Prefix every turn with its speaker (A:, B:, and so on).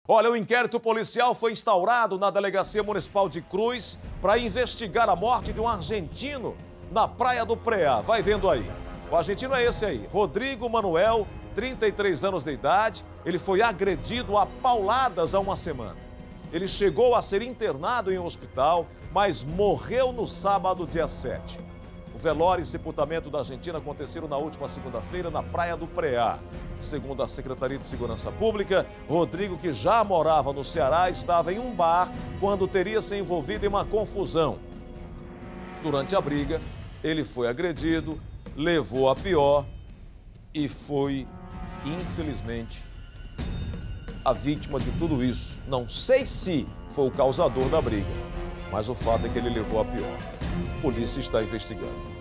A: Olha, o inquérito policial foi instaurado na Delegacia Municipal de Cruz para investigar a morte de um argentino na Praia do Preá. Vai vendo aí. O argentino é esse aí, Rodrigo Manuel, 33 anos de idade. Ele foi agredido a pauladas há uma semana. Ele chegou a ser internado em um hospital, mas morreu no sábado, dia 7. O velório e sepultamento da Argentina aconteceram na última segunda-feira na Praia do Preá. Segundo a Secretaria de Segurança Pública, Rodrigo, que já morava no Ceará, estava em um bar quando teria se envolvido em uma confusão. Durante a briga, ele foi agredido, levou a pior e foi, infelizmente, a vítima de tudo isso. Não sei se foi o causador da briga, mas o fato é que ele levou a pior. A polícia está investigando.